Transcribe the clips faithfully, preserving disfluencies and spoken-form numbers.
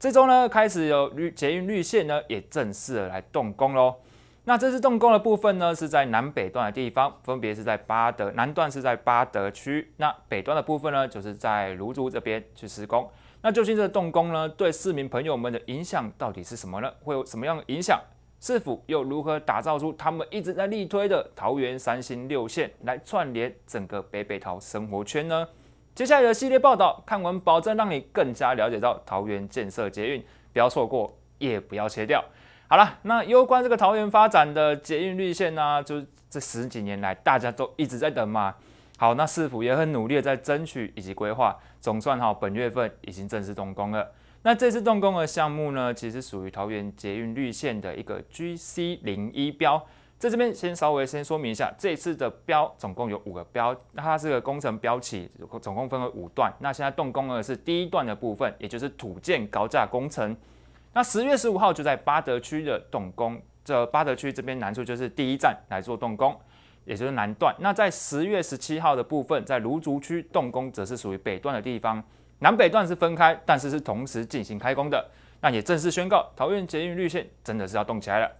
这周呢开始有捷运绿线呢也正式的来动工喽。那这次动工的部分呢是在南北段的地方，分别是在八德南段是在八德区，那北段的部分呢就是在芦竹这边去施工。那究竟这个动工呢对市民朋友们的影响到底是什么呢？会有什么样的影响？市府又如何打造出他们一直在力推的桃园三星六线，来串联整个北北桃生活圈呢？接下来的系列报道，看完保证让你更加了解到桃园建设捷运，不要错过，也不要切掉。好了，那有关这个桃园发展的捷运绿线呢、啊，就这十几年来大家都一直在等嘛。好，那市府也很努力的在争取以及规划，总算好本月份已经正式动工了。那这次动工的项目呢，其实属于桃园捷运绿线的一个 G C 零一标。在这边先稍微先说明一下，这一次的标总共有五个标，那它是个工程标期，总共分为五段。那现在动工的是第一段的部分，也就是土建高架工程。那十月十五号就在八德区的动工，这八德区这边南处就是第一站来做动工，也就是南段。那在十月十七号的部分，在芦竹区动工，则是属于北段的地方。南北段是分开，但是是同时进行开工的。那也正式宣告，桃园捷运绿线真的是要动起来了。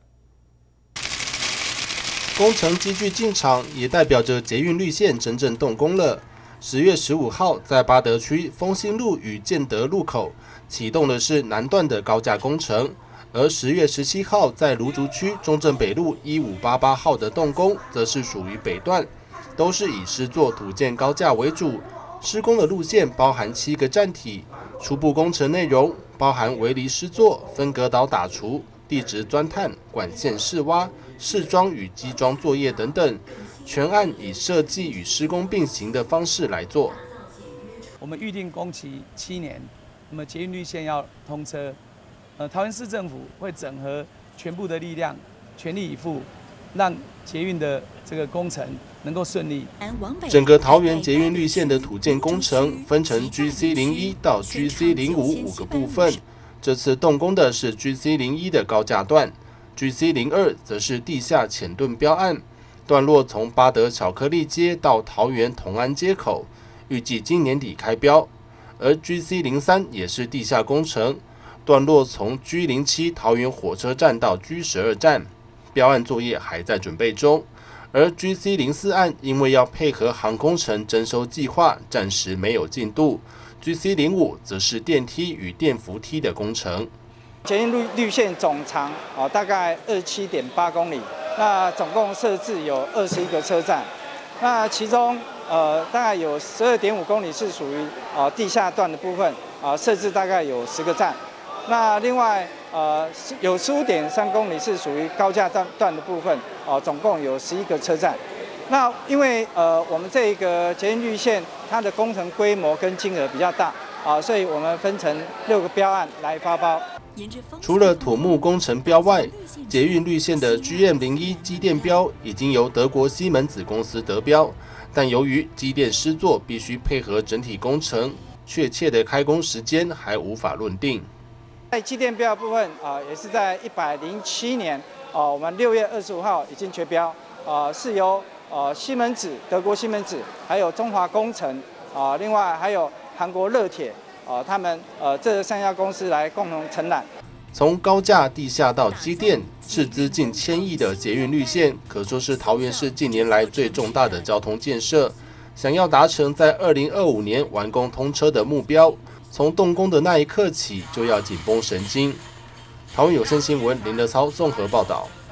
工程机具进场，也代表着捷运绿线真正动工了。十月十五号，在八德区丰兴路与建德路口启动的是南段的高架工程，而十月十七号在芦竹区中正北路一五八八号的动工，则是属于北段，都是以施作土建高架为主。施工的路线包含七个站体，初步工程内容包含围篱施作、分隔岛打除、地质钻探、管线试挖、试装与基桩作业等等，全案以设计与施工并行的方式来做。 我们预定工期七年，那么捷运绿线要通车，呃，桃园市政府会整合全部的力量，全力以赴，让捷运的这个工程能够顺利。 整个桃园捷运绿线的土建工程分成 G C 零一到 G C 零五五个部分，这次动工的是 G C 零一的高架段 ，G C 零二则是地下浅盾标案，段落从八德巧克力街到桃园同安街口，预计今年底开标。而 G C 零三也是地下工程，段落从 G 零七桃园火车站到 G 十二站，标案作业还在准备中。而 G C 零四案因为要配合航空城征收计划，暂时没有进度。G C 零五则是电梯与电扶梯的工程。 捷运绿绿线总长啊大概二十七点八公里，那总共设置有二十一个车站，那其中呃大概有十二点五公里是属于啊地下段的部分啊，设置大概有十个站。那另外呃有十五点三公里是属于高架段段的部分哦、啊，总共有十一个车站。那因为呃我们这个捷运绿线它的工程规模跟金额比较大啊，所以我们分成六个标案来发包。 除了土木工程标外，捷运绿线的 G M 零一机电标已经由德国西门子公司得标，但由于机电施作必须配合整体工程，确切的开工时间还无法论定。 在机电标的部分啊、呃，也是在一百零七年啊、呃，我们六月二十五号已经决标啊、呃，是由呃西门子德国西门子，还有中华工程啊、呃，另外还有韩国乐铁啊、呃，他们呃这三家公司来共同承揽。 从高架地下到机电，斥资近千亿的捷运绿线，可说是桃园市近年来最重大的交通建设。想要达成在二零二五年完工通车的目标，从动工的那一刻起就要紧绷神经。桃园有线新闻林德操综合报道。